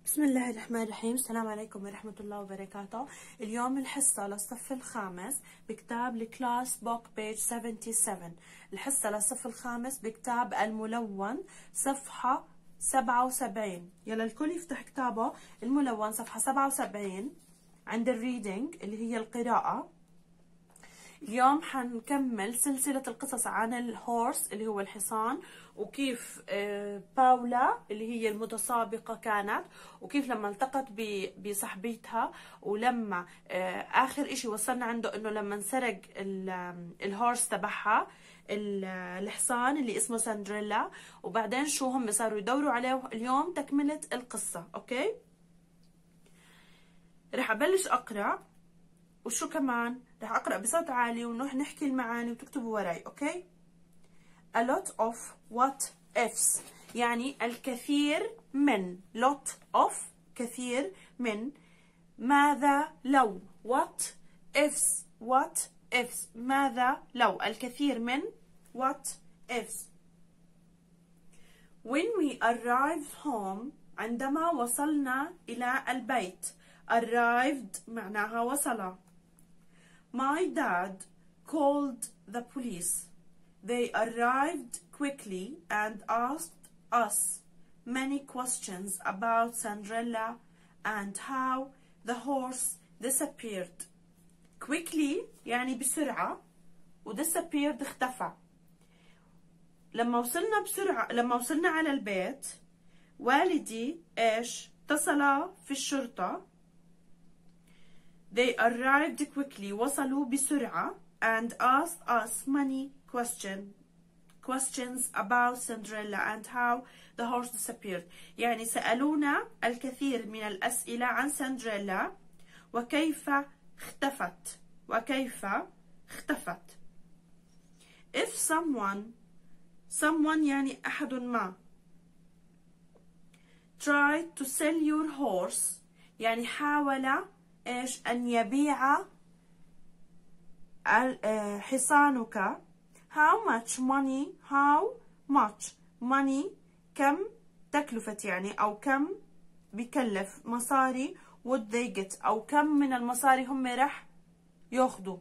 بسم الله الرحمن الرحيم. السلام عليكم ورحمة الله وبركاته. اليوم الحصة للصف الخامس بكتاب الكلاس بوك بيج 77. الحصة للصف الخامس بكتاب الملون صفحة 77. يلا الكل يفتح كتابه. الملون صفحة 77 عند الريدنج اللي هي القراءة. اليوم حنكمل سلسلة القصص عن الهورس اللي هو الحصان، وكيف باولا اللي هي المتسابقة كانت، وكيف لما التقت بصاحبتها، ولما آخر إشي وصلنا عنده إنه لما انسرق الهورس تبعها الحصان اللي اسمه سندريلا، وبعدين شو هم صاروا يدوروا عليه. اليوم تكملة القصة. أوكي، رح أبلش أقرأ، وشو كمان رح أقرأ بصوت عالي ونروح نحكي المعاني وتكتبوا وراي. أوكي. A lot of what ifs يعني الكثير من. lot of كثير من. ماذا لو. what ifs ماذا لو. الكثير من what ifs. When we arrived home عندما وصلنا إلى البيت. arrived معناها وصل. My dad called the police. They arrived quickly and asked us many questions about Cinderella and how the horse disappeared. Quickly يعني بسرعة، و disappeared اختفى. لما وصلنا على البيت، والدي ايش؟ اتصل في الشرطة. They arrived quickly وصلوا بسرعة and asked us many questions about Cinderella and how the horse disappeared. يعني سألونا الكثير من الأسئلة عن سندريلا وكيف اختفت. If someone يعني أحد ما tried to sell your horse يعني حاول إيش؟ أن يبيع حصانك. how much money كم تكلفة يعني، أو كم بكلف مصاري would they get أو كم من المصاري هم رح ياخدوا.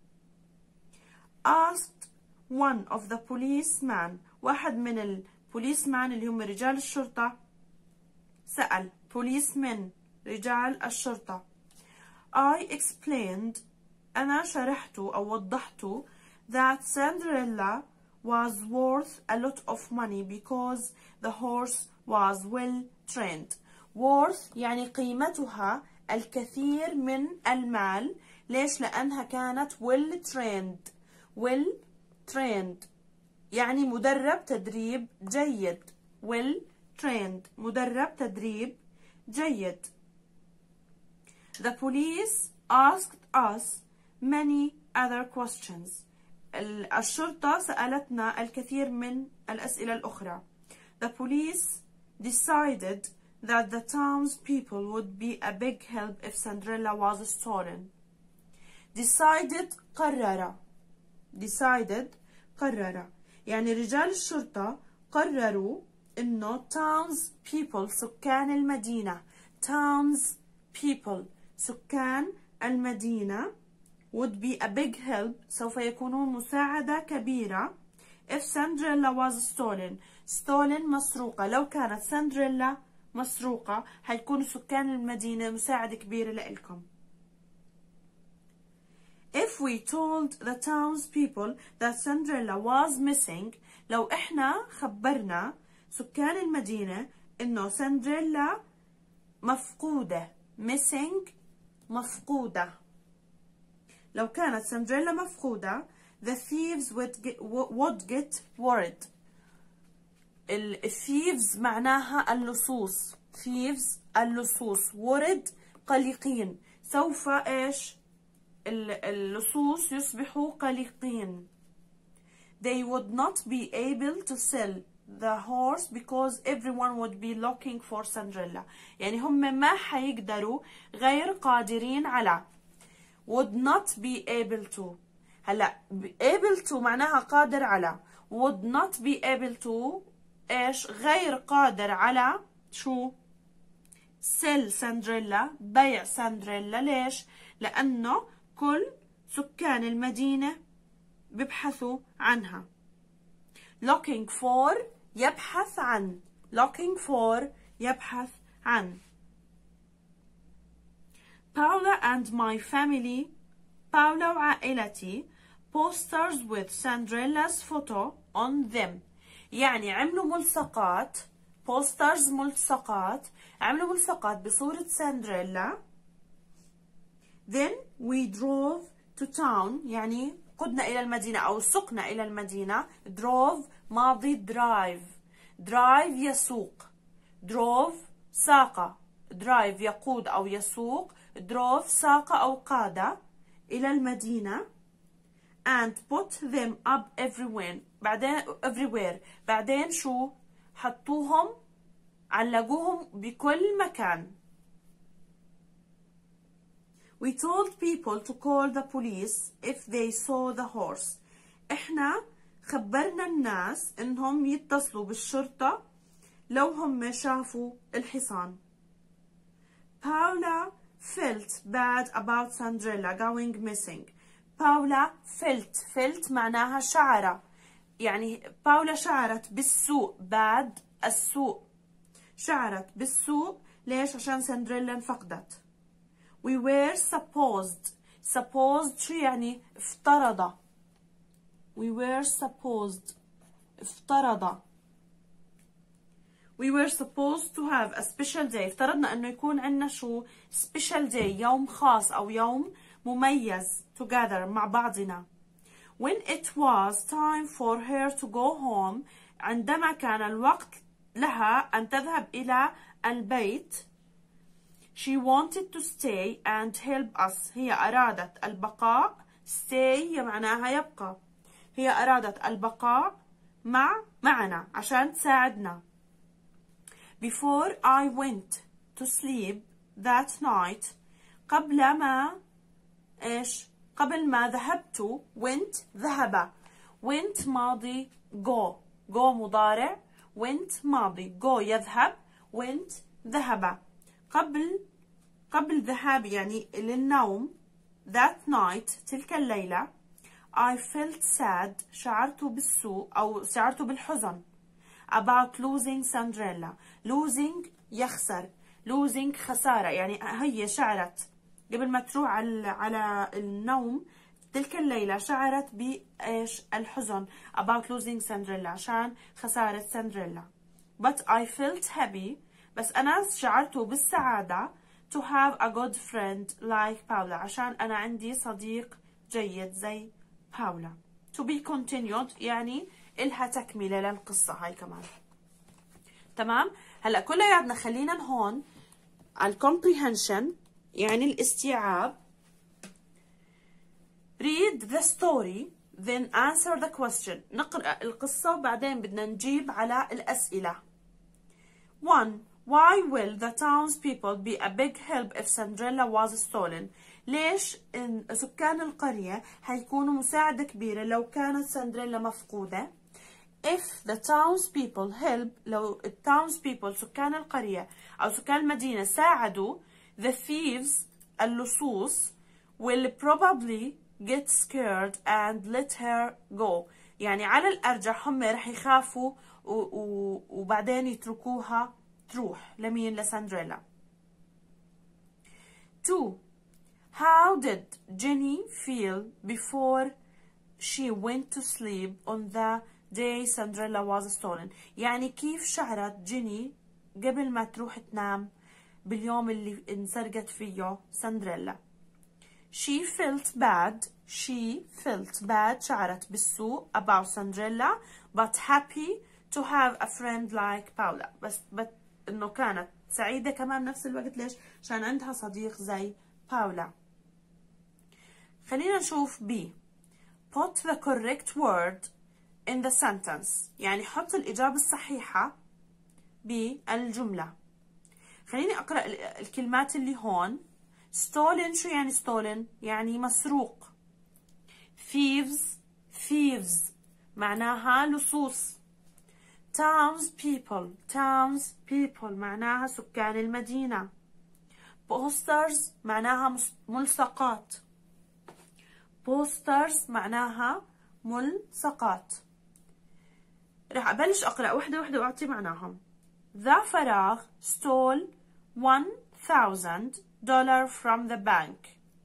asked one of the policemen واحد من البوليسمان اللي هم رجال الشرطة سأل. policemen رجال الشرطة. I explained أنا شرحت أو وضحت that Cinderella was worth a lot of money because the horse was well trained. worth يعني قيمتها الكثير من المال. ليش؟ لأنها كانت well trained يعني مدرب تدريب جيد. well trained مدرب تدريب جيد. The police asked us many other questions. الشرطة سألتنا الكثير من الأسئلة الأخرى. The police decided that the townspeople would be a big help if Cinderella was stolen. decided قرر يعني رجال الشرطة قرروا إنه townspeople سكان المدينة. townspeople سكان المدينة would be a big help سوف يكونون مساعدة كبيرة if Cinderella was stolen مسروقة. لو كانت سندريلا مسروقة حيكونوا سكان المدينة مساعدة كبيرة لإلكم. if we told the townspeople that Cinderella was missing لو إحنا خبرنا سكان المدينة إنه سندريلا مفقودة. missing مفقودة. لو كانت سندريلا مفقودة the thieves would get worried. thieves معناها اللصوص. اللصوص. worried قلقين. سوف إيش؟ اللصوص يصبحوا قلقين. they would not be able to sell the horse because everyone would be looking for Cinderella. يعني هم ما حيقدروا، غير قادرين على. would not be able to. هلا able to معناها قادر على. would not be able to إيش؟ غير قادر على شو؟ sell سندريلا، بيع سندريلا. ليش؟ لأنه كل سكان المدينة بيبحثوا عنها. looking for يبحث عن، looking for يبحث عن. Paula and my family، باولا وعائلتي posters with Cinderella's photo on them، يعني عملوا ملصقات، posters ملصقات، عملوا ملصقات بصورة سندريلا. then we drove to town، يعني قدنا إلى المدينة أو سقنا إلى المدينة. drove ماضي drive، drive يسوق، drove ساق، drive يقود أو يسوق، drove ساق أو قاد إلى المدينة. and put them up everywhere بعدين شو؟ حطوهم، علقوهم بكل مكان. we told people to call the police if they saw the horse، احنا خبرنا الناس انهم يتصلوا بالشرطة لو هم شافوا الحصان. Paula felt bad about Cinderella going missing. باولا felt معناها شعر، يعني باولا شعرت بالسوء، bad السوء، شعرت بالسوء. ليش؟ عشان سندريلا انفقدت. we were supposed شو يعني؟ افترض. we were supposed افترض. we were supposed to have a special day، افترضنا انه يكون عندنا شو؟ special day، يوم خاص او يوم مميز together مع بعضنا. when it was time for her to go home، عندما كان الوقت لها أن تذهب إلى البيت. she wanted to stay and help us، هي أرادت البقاء. stay معناها يبقى، هي أرادت البقاء معنا عشان تساعدنا. before I went to sleep that night، قبل ما إيش؟ قبل ما ذهبت. went ذهب، went ماضي go مضارع، went ماضي go يذهب، went ذهب. قبل ذهاب يعني للنوم. that night تلك الليلة. I felt sad شعرت بالسوء أو شعرت بالحزن. about losing Cinderella، losing يخسر، losing خسارة، يعني هي شعرت قبل ما تروح على النوم تلك الليلة شعرت بإيش؟ الحزن. about losing Cinderella عشان خسارة سندريلا. but I felt happy، بس أنا شعرت بالسعادة to have a good friend like Paula، عشان أنا عندي صديق جيد زي باولا. to be continued يعني إلها تكملة للقصة هاي كمان. تمام؟ هلأ كلياتنا خلينا هون على comprehension يعني الاستيعاب. read the story then answer the question، نقرأ القصة وبعدين بدنا نجيب على الأسئلة. 1. Why will the townspeople be a big help if Cinderella was stolen؟ ليش سكان القرية حيكونوا مساعدة كبيرة لو كانت سندريلا مفقودة؟ if the townspeople help، لو townspeople سكان القرية أو سكان المدينة ساعدوا the thieves اللصوص will probably get scared and let her go، يعني على الأرجح هم رح يخافوا وبعدين يتركوها تروح. لمين؟ لسندريلا. 2. How did Jenny feel before she went to sleep on the day Cinderella was stolen؟ يعني كيف شعرت جيني قبل ما تروح تنام باليوم اللي انسرقت فيه سندريلا. she felt bad شعرت بالسوء about Cinderella but happy to have a friend like Paula، بس انه كانت سعيدة كمان بنفس الوقت. ليش؟ عشان عندها صديق زي باولا. خلينا نشوف B. put the correct word in the sentence، يعني حط الإجابة الصحيحة بالجملة. خليني أقرأ الكلمات اللي هون. stolen شو يعني stolen؟ يعني مسروق. thieves معناها لصوص. townspeople معناها سكان المدينة. posters معناها ملصقات. posters معناها ملصقات. رح أبلش أقرأ وحدة وحدة وأعطي معناهم. ذا فراغ stole $1,000 from the bank.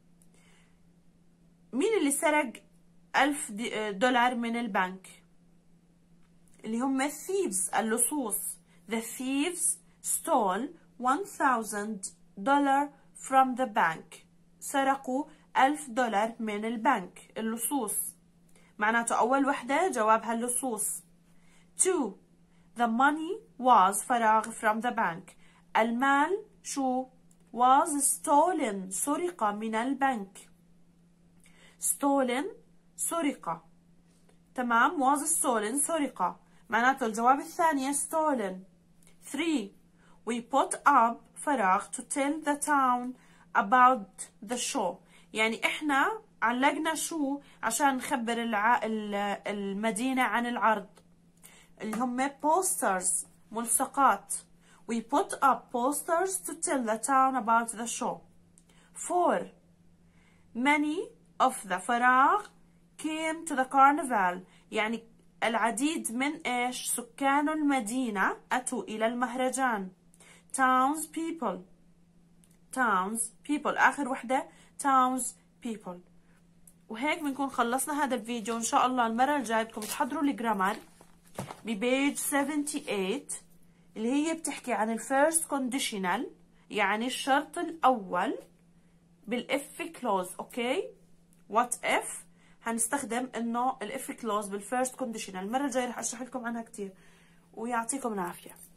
مين اللي سرق $1000 من البنك؟ اللي هم thieves، اللصوص. The thieves stole $1,000 from the bank. سرقوا $1000 من البنك، اللصوص. معناته أول وحدة جوابها اللصوص. 2. The money was فراغ from the bank. المال شو؟ was stolen، سرق من البنك. stolen سرق. تمام. was stolen سرق. معناته الجواب الثانية stolen. 3. We put up فراغ to tell the town about the show. يعني احنا علقنا شو عشان نخبر المدينة عن العرض، اللي هم posters، ملصقات. We put up posters to tell the town about the show. 4. Many of the فراغ came to the carnival. يعني العديد من ايش؟ سكان المدينة أتوا إلى المهرجان. townspeople. townspeople آخر وحدة townspeople. وهيك بنكون خلصنا هذا الفيديو. إن شاء الله المرة الجاية بدكم تحضروا الجرامر ببيج 78 اللي هي بتحكي عن الفيرست كونديشنال، يعني الشرط الأول بالإف كلوز. أوكي، وات إف هنستخدم إنه الإف كلوز بالفيرست كونديشنال. المرة الجاية رح أشرح لكم عنها كتير، ويعطيكم العافية.